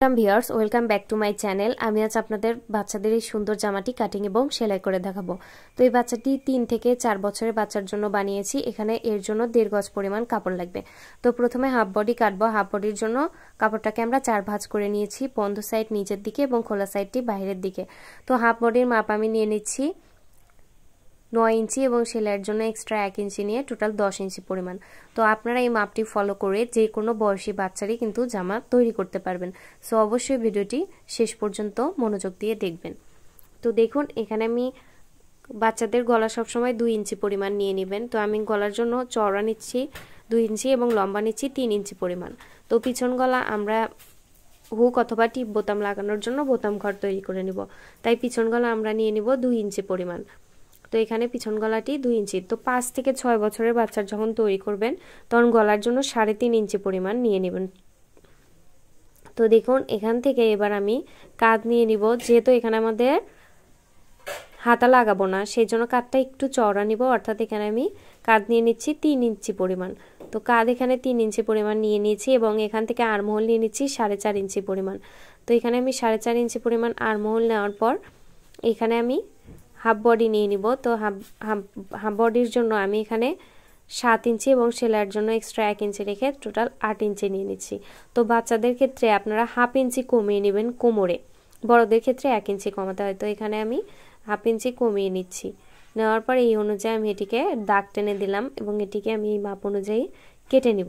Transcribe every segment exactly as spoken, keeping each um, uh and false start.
Viewers welcome back to my channel. আমি আজ আপনাদের বাচ্চাদের এই সুন্দর জামাটি কাটিং এবং সেলাই করে দেখাবো। তো এই বাচ্চাটি তিন থেকে চার বছরের বাচ্চার জন্য বানিয়েছি। এখানে এর জন্য দেড় গজ পরিমাণ কাপড় লাগবে। তো প্রথমে হাফ বডি কাটবো। হাফ বডির জন্য কাপড়টাকে আমরা চার ভাঁজ করে নিয়েছি, বন্ধ সাইড নিচের দিকে এবং খোলা সাইডটি বাইরের দিকে। তো হাফ বডির মাপ আমি নিয়ে নিচ্ছি নয় ইঞ্চি এবং সেলাইয়ের জন্য এক্সট্রা এক ইঞ্চি নিয়ে টোটাল দশ ইঞ্চি পরিমাণ। তো আপনারা এই মাপটি ফলো করে যে কোনো বয়সী বাচ্চারই কিন্তু জামা তৈরি করতে পারবেন। সো অবশ্যই ভিডিওটি শেষ পর্যন্ত মনোযোগ দিয়ে দেখবেন। তো দেখুন এখানে আমি বাচ্চাদের গলা সবসময় দুই ইঞ্চি পরিমাণ নিয়ে নেবেন। তো আমি গলার জন্য চওড়া নিচ্ছি দুই ইঞ্চি এবং লম্বা নিচ্ছি তিন ইঞ্চি পরিমাণ। তো পিছন গলা আমরা হুক অথবা টিপ বোতাম লাগানোর জন্য বোতাম ঘর তৈরি করে নিব, তাই পিছন গলা আমরা নিয়ে নিব দুই ইঞ্চি পরিমাণ। তো এখানে পিছন গলাটি দুই ইঞ্চি। তো পাঁচ থেকে ছয় বছরের বাচ্চার যখন তৈরি করবেন তখন গলার জন্য সাড়ে তিন ইঞ্চি পরিমাণ নিয়ে নেবেন। তো দেখুন এখান থেকে এবার আমি কাঁধ নিয়ে নিব। যেহেতু এখানে আমাদের হাতা লাগাবো না সেই জন্য কাঁধটা একটু চওড়া নিব, অর্থাৎ এখানে আমি কাঁধ নিয়ে নিচ্ছি তিন ইঞ্চি পরিমাণ। তো কাঁধ এখানে তিন ইঞ্চি পরিমাণ নিয়ে নিয়েছি এবং এখান থেকে আরমহল নিয়ে নিচ্ছি সাড়ে চার ইঞ্চি পরিমাণ। তো এখানে আমি সাড়ে চার ইঞ্চি পরিমাণ আরমহল নেওয়ার পর এখানে আমি হাফ বডি নিয়ে নিব। তো হাফ হাফ বডির জন্য আমি এখানে সাত ইঞ্চি এবং সেলাইয়ের জন্য এক্সট্রা এক ইঞ্চি রেখে টোটাল আট ইঞ্চি নিয়ে নিচ্ছি। তো বাচ্চাদের ক্ষেত্রে আপনারা হাফ ইঞ্চি কমিয়ে নেবেন কোমরে, বড়দের ক্ষেত্রে এক ইঞ্চি কমাতে হয়। তো এখানে আমি হাফ ইঞ্চি কমিয়ে নিচ্ছি। নেওয়ার পর এই অনুযায়ী আমি এটিকে দাগ টেনে দিলাম এবং এটিকে আমি এই মাপ অনুযায়ী কেটে নিব।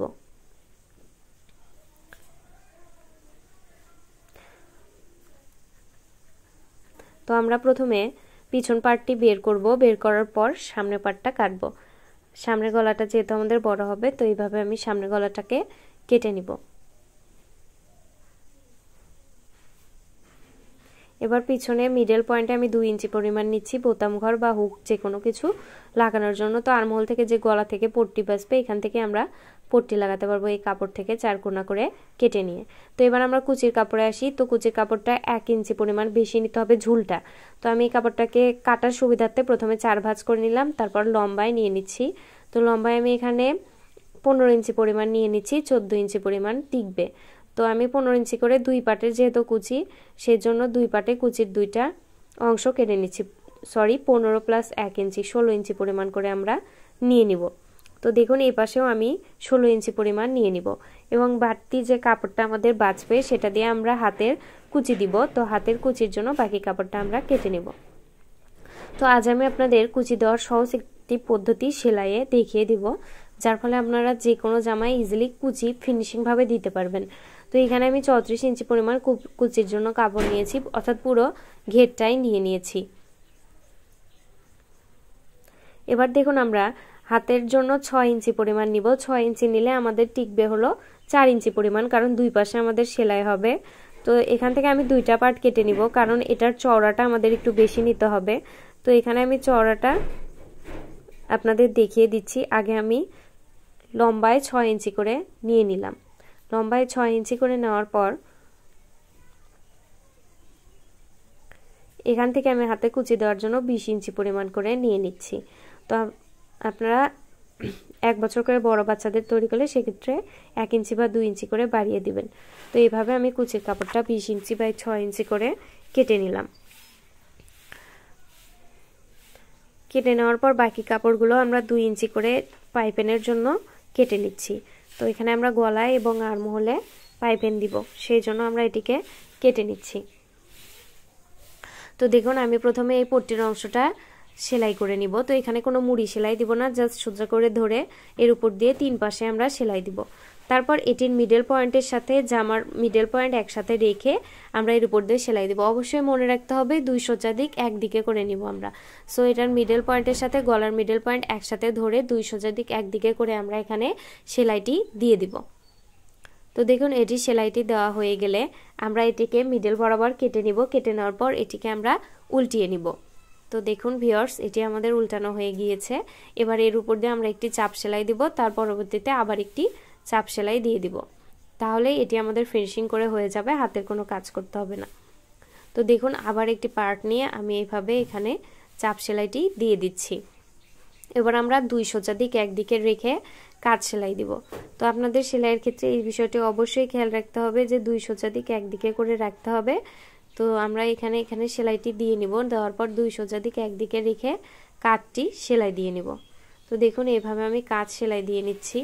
তো আমরা প্রথমে পিছন পার্টটি বের করব, বের করার পর সামনের পার্টটা কাটবো। সামনের গলাটা যেহেতু আমাদের বড় হবে তো এইভাবে আমি সামনের গলাটাকে কেটে নিব। এবার পিছনে মিডল পয়েন্টে আমি দুই ইঞ্চি পরিমাণ নিচ্ছি বোতাম ঘর বা হুক যে কোনো কিছু লাগানোর জন্য। তো আরমহল থেকে যে গলা থেকে পট্টি বাঁচবে এখান থেকে আমরা পট্টি লাগাতে পারবো এই কাপড় থেকে চার কোনা করে কেটে নিয়ে। তো এবার আমরা কুচির কাপড়ে আসি। তো কুচির কাপড়টা এক ইঞ্চি পরিমাণ বেশি নিতে হবে ঝুলটা। তো আমি এই কাপড়টাকে কাটার সুবিধার্থে প্রথমে চার ভাঁজ করে নিলাম, তারপর লম্বায় নিয়ে নিচ্ছি। তো লম্বায় আমি এখানে পনেরো ইঞ্চি পরিমাণ নিয়ে নিচ্ছি, চোদ্দ ইঞ্চি পরিমাণ টিকবে। তো আমি পনেরো ইঞ্চি করে দুই পাটের যেহেতু কুচি সেজন্য দুই পাটে কুচির দুইটা অংশ কেটে নিচ্ছি। সরি পনেরো প্লাস এক ইঞ্চি ষোলো ইঞ্চি পরিমাণ করে আমরা নিয়ে নিব। তো দেখুন এই পাশেও আমি ষোলো ইঞ্চি পরিমাণ নিয়ে নিব এবং বাড়তি যে কাপড়টা আমাদের বাঁচবে সেটা দিয়ে আমরা হাতের কুচি দিব। তো হাতের কুচির জন্য বাকি কাপড়টা আমরা কেটে নিব। তো আজ আমি আপনাদের কুচি দেওয়ার সহজ একটি পদ্ধতি সেলাইয়ে দেখিয়ে দিব, যার ফলে আপনারা যে কোনো জামায় ইজিলি কুচি ফিনিশিং ভাবে দিতে পারবেন। তো এখানে আমি চৌত্রিশ ইঞ্চি পরিমাণ কুচির জন্য কাপড় নিয়েছি, অর্থাৎ পুরো ঘেরটাই নিয়ে নিয়েছি। এবার দেখুন আমরা হাতের জন্য ছয় ইঞ্চি পরিমাণ নিব। ছয় ইঞ্চি নিলে আমাদের টিকবে হলো চার ইঞ্চি পরিমাণ, কারণ দুই পাশে আমাদের সেলাই হবে। তো এখান থেকে আমি দুইটা পার্ট কেটে নিব, কারণ এটার চওড়াটা আমাদের একটু বেশি নিতে হবে। তো এখানে আমি চওড়াটা আপনাদের দেখিয়ে দিচ্ছি। আগে আমি লম্বায় ছয় ইঞ্চি করে নিয়ে নিলাম। লম্বায় ছয় ইঞ্চি করে নেওয়ার পর এখান থেকে আমি হাতে কুচি দেওয়ার জন্য বিশ ইঞ্চি পরিমাণ করে নিয়ে নিচ্ছি। তো আপনারা এক বছর করে বড় বাচ্চাদের তৈরি করলে সেক্ষেত্রে এক ইঞ্চি বা দুই ইঞ্চি করে বাড়িয়ে দিবেন। তো এইভাবে আমি কুচির কাপড়টা বিশ ইঞ্চি বাই ছয় ইঞ্চি করে কেটে নিলাম। কেটে নেওয়ার পর বাকি কাপড়গুলো আমরা দুই ইঞ্চি করে পাইপেনের জন্য কেটে নিচ্ছি। তো এখানে আমরা গলায় এবং আরমহলে পাইপেন দিব, সেই জন্য আমরা এটিকে কেটে নিচ্ছি। তো দেখুন আমি প্রথমে এই পট্টির অংশটা সেলাই করে নিব। তো এখানে কোনো মুড়ি সেলাই দিব না, জাস্ট সোজা করে ধরে এর উপর দিয়ে তিন পাশে আমরা সেলাই দিব। তারপর এটির মিডল পয়েন্টের সাথে জামার মিডল পয়েন্ট একসাথে রেখে আমরা এর উপর দিয়ে সেলাই দিব। অবশ্যই মনে রাখতে হবে দুই সোজা দিক একদিকে করে নিব আমরা। সো এটার মিডল পয়েন্টের সাথে গলার মিডল পয়েন্ট একসাথে ধরে দুই সোজা দিক একদিকে করে আমরা এখানে সেলাইটি দিয়ে দিব। তো দেখুন এটি সেলাইটি দেওয়া হয়ে গেলে আমরা এটিকে মিডল বরাবর কেটে নিব। কেটে নেওয়ার পর এটিকে আমরা উল্টিয়ে নিব। তো দেখুন ভিউয়ার্স এটি আমাদের উল্টানো হয়ে গিয়েছে। এবার এর উপর দিয়ে আমরা একটি চাপ সেলাই দিব, তার পরবর্তীতে আবার একটি চাপ সেলাই দিয়ে দিব। তাহলে এটি আমাদের ফিনিশিং করে হয়ে যাবে, হাতের কোনো কাজ করতে হবে না। তো দেখুন আবার একটি পার্ট নিয়ে আমি এইভাবে এখানে চাপ সেলাইটি দিয়ে দিচ্ছি। এবার আমরা দুই সোজা দিক একদিকে রেখে কাজ সেলাই দিব। তো আপনাদের সেলাইয়ের ক্ষেত্রে এই বিষয়টি অবশ্যই খেয়াল রাখতে হবে যে দুই সোজা দিক একদিকে করে রাখতে হবে। তো আমরা এখানে এখানে সেলাইটি দিয়ে নিব, দেওয়ার পর দুই সোজা দিক একদিকে রেখে কাজটি সেলাই দিয়ে নিব। তো দেখুন এইভাবে আমি কাজ সেলাই দিয়ে নিচ্ছি।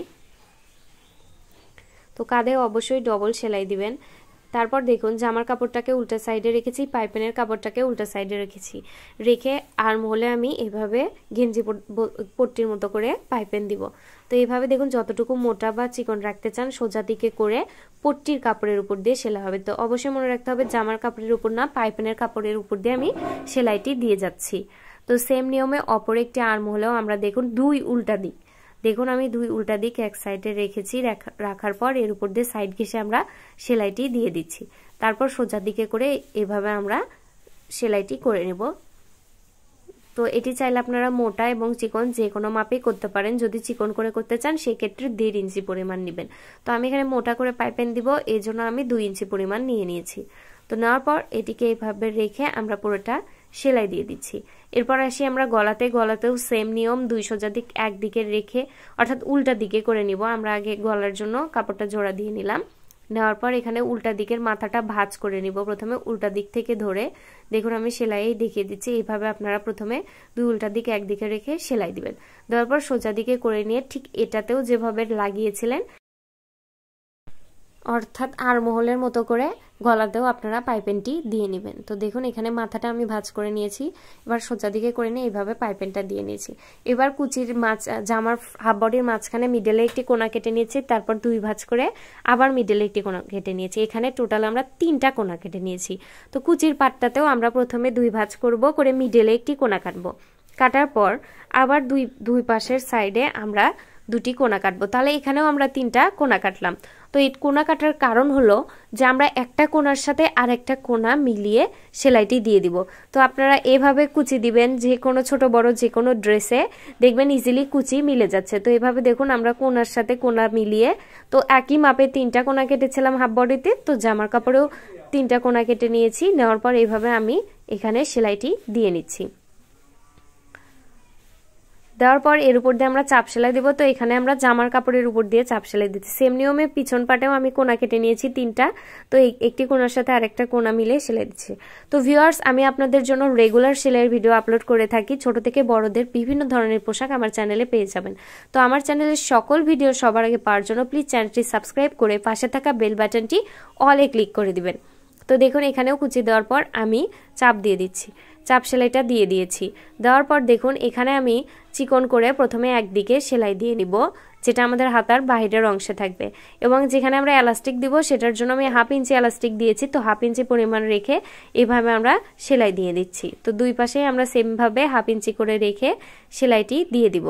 তো কাঁধে অবশ্যই ডবল সেলাই দিবেন। তারপর দেখুন জামার কাপড়টাকে উল্টা সাইডে রেখেছি, পাইপিনের কাপড়টাকে উল্টা সাইডে রেখেছি, রেখে আর্ম হোলে আমি এভাবে গেঞ্জি পট্টির মতো করে পাইপেন দিব। তো এইভাবে দেখুন যতটুকু মোটা বা চিকন রাখতে চান সোজা দিকে করে পট্টির কাপড়ের উপর দিয়ে সেলাই হবে। তো অবশ্যই মনে রাখতে হবে জামার কাপড়ের উপর না, পাইপিনের কাপড়ের উপর দিয়ে আমি সেলাইটি দিয়ে যাচ্ছি। তো সেম নিয়মে অপর একটি আর্ম হোলেও আমরা দেখুন দুই উল্টা দিক, দেখুন আমি দুই উল্টা দিক এক সাইডে রেখেছি, রাখার পর এর উপর দিয়ে সাইড ঘেঁষে আমরা সেলাইটি দিয়ে দিচ্ছি। তারপর সোজা দিকে করে এভাবে আমরা সেলাইটি করে নেব। তো এটি চাইলে আপনারা মোটা এবং চিকন যে কোনো মাপেই করতে পারেন। যদি চিকন করে করতে চান সেক্ষেত্রে দেড় ইঞ্চি পরিমাণ নেবেন। তো আমি এখানে মোটা করে পাইপেন দিব, এই জন্য আমি দুই ইঞ্চি পরিমাণ নিয়ে নিয়েছি। তো নেওয়ার পর এটিকে এইভাবে রেখে আমরা পুরোটা সেলাই দিয়ে দিচ্ছি। এরপর আসি আমরা গলাতে, গলাতেও সেম নিয়ম, দুই সোজা দিক একদিকে রেখে অর্থাৎ উল্টা দিকে করে নিব। আমরা আগে গলার জন্য কাপড়টা জোড়া দিয়ে নিলাম, নেওয়ার পর এখানে উল্টা দিকের মাথাটা ভাঁজ করে নিব। প্রথমে উল্টা দিক থেকে ধরে দেখুন আমি সেলাই দেখিয়ে দিচ্ছি, এইভাবে আপনারা প্রথমে দুই উল্টা দিক একদিকে রেখে সেলাই দিবেন। দেওয়ার পর সোজা দিকে করে নিয়ে ঠিক এটাতেও যেভাবে লাগিয়েছিলেন অর্থাৎ আর্ম হোলের মতো করে গলাতেও আপনারা পাইপেনটি দিয়ে নেবেন। তো দেখুন এখানে মাথাটা আমি ভাঁজ করে নিয়েছি, এবার সোজা দিকে করে নিয়ে এইভাবে পাইপেনটা দিয়ে নিয়েছি। এবার কুচির মাছ জামার হাফ বডির মাঝখানে মিডলে একটি কোনা কেটে নিয়েছি, তারপর দুই ভাঁজ করে আবার মিডলে একটি কোনা কেটে নিয়েছি। এখানে টোটাল আমরা তিনটা কোনা কেটে নিয়েছি। তো কুচির পাটটাতেও আমরা প্রথমে দুই ভাঁজ করব, করে মিডলে একটি কোনা কাটবো, কাটার পর আবার দুই দুই পাশের সাইডে আমরা দুটি কোনা কাটবো। তাহলে এখানেও আমরা তিনটা কোনা কাটলাম। তো এই কোনা কাটার কারণ হলো যে আমরা একটা কোনার সাথে আর একটা কোনা মিলিয়ে সেলাইটি দিয়ে দিব। তো আপনারা এভাবে কুচি দিবেন, যে কোনো ছোট বড় যে কোনো ড্রেসে দেখবেন ইজিলি কুচি মিলে যাচ্ছে। তো এভাবে দেখুন আমরা কোনার সাথে কোনা মিলিয়ে, তো একই মাপে তিনটা কোনা কেটেছিলাম হাফ বডিতে, তো জামার কাপড়েও তিনটা কোনা কেটে নিয়েছি। নেওয়ার পর এইভাবে আমি এখানে সেলাইটি দিয়ে নিচ্ছি। দেওয়ার পর এর উপর দিয়ে আমরা চাপ সেলাই দেবো। তো এখানে আমরা জামার কাপড়ের উপর দিয়ে চাপ সেলাই দিচ্ছি। সেম নিয়মে পিছন পাটেও আমি কোনা কেটে নিয়েছি তিনটা, তো একটি কোনার সাথে আরেকটা কোনা মিলে সেলাই দিচ্ছি। তো ভিউয়ার্স, আমি আপনাদের জন্য রেগুলার সেলাইয়ের ভিডিও আপলোড করে থাকি, ছোট থেকে বড়দের বিভিন্ন ধরনের পোশাক আমার চ্যানেলে পেয়ে যাবেন। তো আমার চ্যানেলের সকল ভিডিও সবার আগে পাওয়ার জন্য প্লিজ চ্যানেলটি সাবস্ক্রাইব করে পাশে থাকা বেল বাটনটি অলে ক্লিক করে দিবেন। তো দেখুন এখানেও কুচি দেওয়ার পর আমি চাপ দিয়ে দিচ্ছি, চাপ সেলাইটা দিয়ে দিয়েছি। দেওয়ার পর দেখুন এখানে আমি চিকন করে প্রথমে একদিকে সেলাই দিয়ে নিব, যেটা আমাদের হাতার বাহিরের অংশে থাকবে, এবং যেখানে আমরা এলাস্টিক দিব সেটার জন্য আমি হাফ ইঞ্চি এলাস্টিক দিয়েছি। তো হাফ ইঞ্চি পরিমাণ রেখে এভাবে আমরা সেলাই দিয়ে দিচ্ছি। তো দুই পাশে আমরা সেমভাবে হাফ ইঞ্চি করে রেখে সেলাইটি দিয়ে দিব।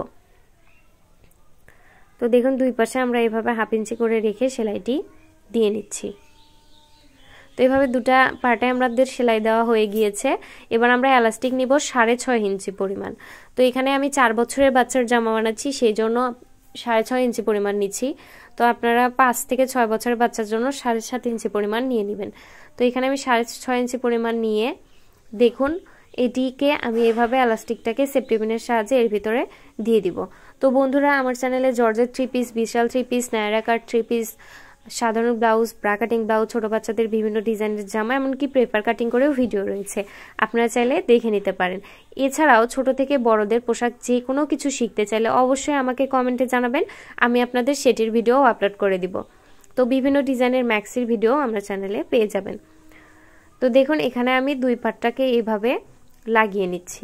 তো দেখুন দুই পাশে আমরা এভাবে হাফ ইঞ্চি করে রেখে সেলাইটি দিয়ে নিচ্ছি। তো এইভাবে দুটা পার্টে আমাদের সেলাই দেওয়া হয়ে গিয়েছে। এবার আমরা এলাস্টিক নিব সাড়ে ছয় ইঞ্চি পরিমাণ। তো এখানে আমি চার বছরের বাচ্চার জামা বানাচ্ছি, সেই জন্য সাড়ে ছয় ইঞ্চি পরিমাণ নিচ্ছি। তো আপনারা পাঁচ থেকে ছয় বছরের বাচ্চার জন্য সাড়ে সাত ইঞ্চি পরিমাণ নিয়ে নেবেন। তো এখানে আমি সাড়ে ছয় ইঞ্চি পরিমাণ নিয়ে দেখুন এটিকে আমি এভাবে এলাস্টিকটাকে সেফটি পিনের সাহায্যে এর ভিতরে দিয়ে দিব। তো বন্ধুরা, আমার চ্যানেলে জর্জেট থ্রি পিস, বিশাল three piece, Naira cut three piece, সাধারণ ব্লাউজ, ব্রা কাটিং ব্লাউজ, ছোট বাচ্চাদের বিভিন্ন ডিজাইনের জামা, এমনকি পেপার কাটিং করেও ভিডিও রয়েছে, আপনারা চাইলে দেখে নিতে পারেন। এছাড়াও ছোট থেকে বড়দের পোশাক যে কোনো কিছু শিখতে চাইলে অবশ্যই আমাকে কমেন্টে জানাবেন, আমি আপনাদের সেটির ভিডিও আপলোড করে দিব। তো বিভিন্ন ডিজাইনের ম্যাক্সির ভিডিও আমরা চ্যানেলে পেয়ে যাবেন। তো দেখুন এখানে আমি দুই পাটটাকে এইভাবে লাগিয়ে নিচ্ছি।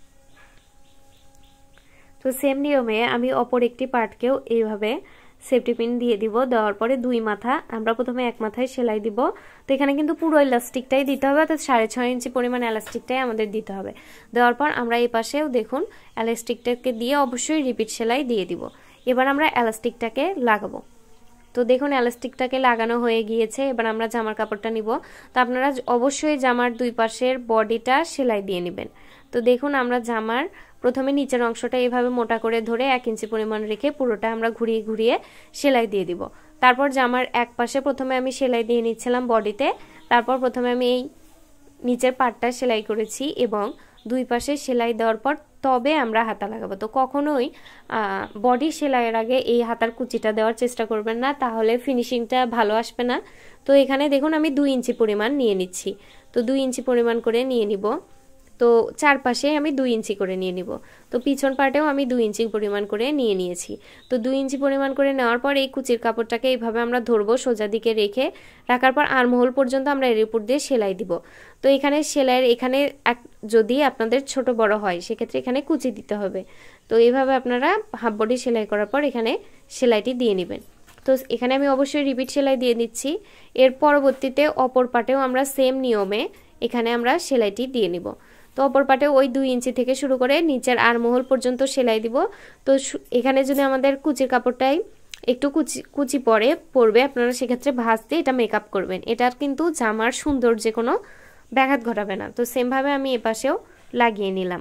তো সেম নিয়মে আমি অপর একটি পার্টকেও এইভাবে সেফটি পিন দিয়ে দিব। দেওয়ার পরে দুই মাথা আমরা প্রথমে এক মাথায় সেলাই দিব। তো এখানে কিন্তু পুরো ইলাস্টিকটাই দিতে হবে, অর্থাৎ সাড়ে ছয় ইঞ্চি পরিমাণ ইলাস্টিকটাই আমাদের দিতে হবে। দেওয়ার পর আমরা এই পাশেও দেখুন ইলাস্টিকটাকে দিয়ে অবশ্যই রিপিট সেলাই দিয়ে দিব। এবার আমরা ইলাস্টিকটাকে লাগাবো। তো দেখুন ইলাস্টিকটাকে লাগানো হয়ে গিয়েছে। এবার আমরা জামার কাপড়টা নিব। তো আপনারা অবশ্যই জামার দুই পাশের বডিটা সেলাই দিয়ে নেবেন। তো দেখুন আমরা জামার প্রথমে নিচের অংশটা এইভাবে মোটা করে ধরে এক ইঞ্চি পরিমাণ রেখে পুরোটা আমরা ঘুরিয়ে ঘুরিয়ে সেলাই দিয়ে দিব। তারপর জামার এক পাশে প্রথমে আমি সেলাই দিয়ে নিচ্ছিলাম বডিতে, তারপর প্রথমে আমি এই নিচের পাটটা সেলাই করেছি এবং দুই পাশে সেলাই দেওয়ার পর তবে আমরা হাতা লাগাবো। তো কখনোই বডি সেলাইয়ের আগে এই হাতার কুচিটা দেওয়ার চেষ্টা করবেন না, তাহলে ফিনিশিংটা ভালো আসবে না। তো এখানে দেখুন আমি দুই ইঞ্চি পরিমাণ নিয়ে নিচ্ছি। তো দুই ইঞ্চি পরিমাণ করে নিয়ে নিব। তো চারপাশে আমি দুই ইঞ্চি করে নিয়ে নিব। তো পিছন পাটেও আমি দুই ইঞ্চি পরিমাণ করে নিয়ে নিয়েছি। তো দুই ইঞ্চি পরিমাণ করে নেওয়ার পর এই কুচির কাপড়টাকে এইভাবে আমরা ধরবো, সোজা দিকে রেখে রাখার পর আর্মহোল পর্যন্ত আমরা এর উপর দিয়ে সেলাই দিব। তো এখানে সেলাইয়ের এখানে এক যদি আপনাদের ছোট বড় হয় সেক্ষেত্রে এখানে কুচি দিতে হবে। তো এইভাবে আপনারা হাফ বডি সেলাই করার পর এখানে সেলাইটি দিয়ে নেবেন। তো এখানে আমি অবশ্যই রিপিট সেলাই দিয়ে দিচ্ছি। এর পরবর্তীতে অপর পাটেও আমরা সেম নিয়মে এখানে আমরা সেলাইটি দিয়ে নিব। তো অপর পাটে ওই দুই ইঞ্চি থেকে শুরু করে নিচের আর্মহোল পর্যন্ত সেলাই দিব। তো এখানে যদি আমাদের কুচির কাপড়টাই একটু কুচি কুচি পরে পড়বে, আপনারা সেক্ষেত্রে ভাঁজ দিয়ে এটা মেকআপ করবেন। এটার কিন্তু জামার সৌন্দর্যে কোনো ব্যাঘাত ঘটাবে না। তো সেমভাবে আমি এপাশেও লাগিয়ে নিলাম।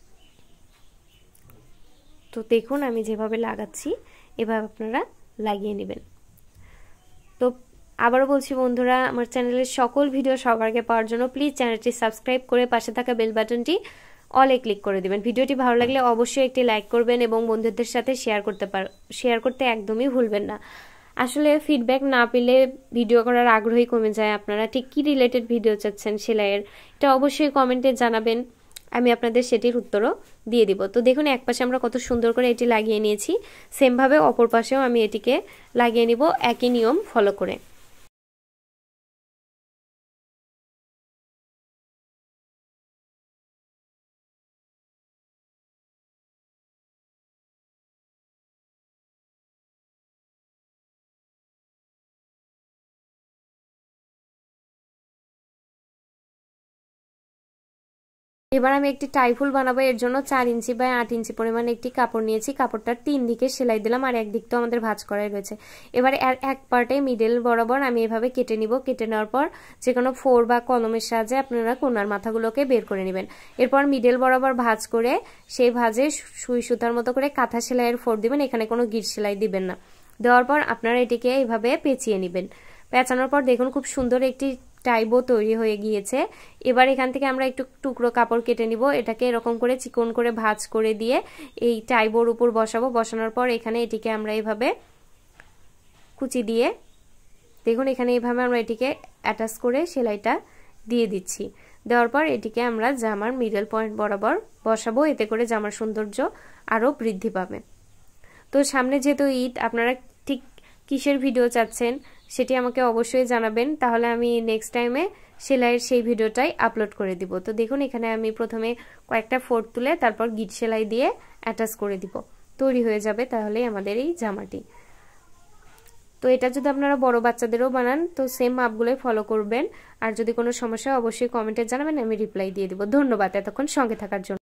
তো দেখুন আমি যেভাবে লাগাচ্ছি এভাবে আপনারা লাগিয়ে নেবেন। তো আবারও বলছি বন্ধুরা, আমার চ্যানেলের সকল ভিডিও সবার আগে পাওয়ার জন্য প্লিজ চ্যানেলটি সাবস্ক্রাইব করে পাশে থাকা বেল বাটনটি অলে ক্লিক করে দিবেন। ভিডিওটি ভালো লাগলে অবশ্যই একটি লাইক করবেন এবং বন্ধুদের সাথে শেয়ার করতে পার শেয়ার করতে একদমই ভুলবেন না। আসলে ফিডব্যাক না পেলে ভিডিও করার আগ্রহই কমে যায়। আপনারা ঠিক কী রিলেটেড ভিডিও চাচ্ছেন সেলাইয়ের, এটা অবশ্যই কমেন্টে জানাবেন, আমি আপনাদের সেটির উত্তরও দিয়ে দিব। তো দেখুন এক পাশে আমরা কত সুন্দর করে এটি লাগিয়ে নিয়েছি, সেমভাবে অপর পাশেও আমি এটিকে লাগিয়ে নিব একই নিয়ম ফলো করে। এবার আমি একটি টাই ফুল বানাবো। এর জন্য চার ইঞ্চি বা আট ইঞ্চি পরিমাণে একটি কাপড় নিয়েছি। কাপড়টার তিন দিকে সেলাই দিলাম আর একদিক তো আমাদের ভাঁজ করাই রয়েছে। এবার এর এক পার্টে মিডল বরাবর আমি এভাবে কেটে নিব। কেটে নেওয়ার পর যে কোনো ফোর বা কলমের সাহায্যে আপনারা কোণার মাথাগুলোকে বের করে নেবেন। এরপর মিডল বরাবর ভাঁজ করে সেই ভাঁজে সুই সুতার মতো করে কাঁথা সেলাইয়ের ফোর দিবেন। এখানে কোনো গিট সেলাই দিবেন না। দেওয়ার পর আপনারা এটিকে এইভাবে পেঁচিয়ে নেবেন। পেঁচানোর পর দেখুন খুব সুন্দর একটি টাইবো তৈরি হয়ে গিয়েছে। এবার এখান থেকে আমরা একটু টুকরো কাপড় কেটে নিব। এটাকে এরকম করে চিকন করে ভাঁজ করে দিয়ে এই টাইবোর উপর বসাবো। বসানোর পর এখানে এটিকে আমরা এইভাবে কুচি দিয়ে দেখুন এখানে এইভাবে আমরা এটিকে অ্যাটাচ করে সেলাইটা দিয়ে দিচ্ছি। দেওয়ার পর এটিকে আমরা জামার মিডল পয়েন্ট বরাবর বসাবো। এতে করে জামার সৌন্দর্য আরও বৃদ্ধি পাবে। তো সামনে যেহেতু ঈদ, আপনারা ঠিক কিসের ভিডিও চাচ্ছেন সেটি আমাকে অবশ্যই জানাবেন, তাহলে আমি নেক্সট টাইমে সেলাইয়ের সেই ভিডিওটাই আপলোড করে দিব। তো দেখুন এখানে আমি প্রথমে কয়েকটা ফোল্ড তুলে তারপর গিট সেলাই দিয়ে অ্যাটাচ করে দিব। তৈরি হয়ে যাবে তাহলেই আমাদের এই জামাটি। তো এটা যদি আপনারা বড় বাচ্চাদেরও বানান তো সেম মাপগুলোই ফলো করবেন। আর যদি কোনো সমস্যা অবশ্যই কমেন্টে জানাবেন, আমি রিপ্লাই দিয়ে দিব। ধন্যবাদ এতক্ষণ সঙ্গে থাকার জন্য।